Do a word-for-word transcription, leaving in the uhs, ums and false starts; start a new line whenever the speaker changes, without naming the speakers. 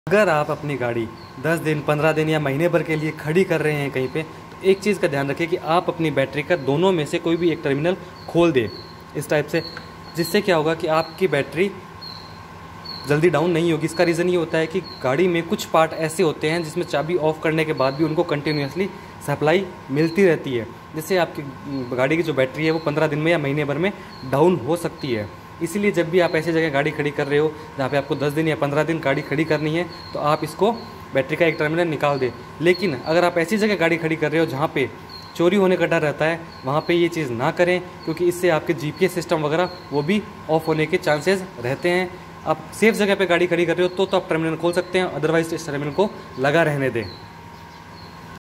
अगर आप अपनी गाड़ी दस दिन, पंद्रह दिन या महीने भर के लिए खड़ी कर रहे हैं कहीं पे, तो एक चीज़ का ध्यान रखें कि आप अपनी बैटरी का दोनों में से कोई भी एक टर्मिनल खोल दें इस टाइप से, जिससे क्या होगा कि आपकी बैटरी जल्दी डाउन नहीं होगी। इसका रीज़न ये होता है कि गाड़ी में कुछ पार्ट ऐसे होते हैं जिसमें चाबी ऑफ करने के बाद भी उनको कंटिन्यूसली सप्लाई मिलती रहती है, जिससे आपकी गाड़ी की जो बैटरी है वो पंद्रह दिन में या महीने भर में डाउन हो सकती है। इसीलिए जब भी आप ऐसी जगह गाड़ी खड़ी कर रहे हो जहाँ पे आपको दस दिन या पंद्रह दिन गाड़ी खड़ी करनी है, तो आप इसको बैटरी का एक टर्मिनल निकाल दें। लेकिन अगर आप ऐसी जगह गाड़ी खड़ी कर रहे हो जहाँ पे चोरी होने का डर रहता है, वहाँ पे ये चीज़ ना करें, क्योंकि इससे आपके जीपीएस सिस्टम वगैरह वो भी ऑफ होने के चांसेस रहते हैं। आप सेफ जगह पे गाड़ी खड़ी कर रहे हो तो तो आप टर्मिनल खोल सकते हैं, अदरवाइज इस टर्मिनल को लगा रहने दें।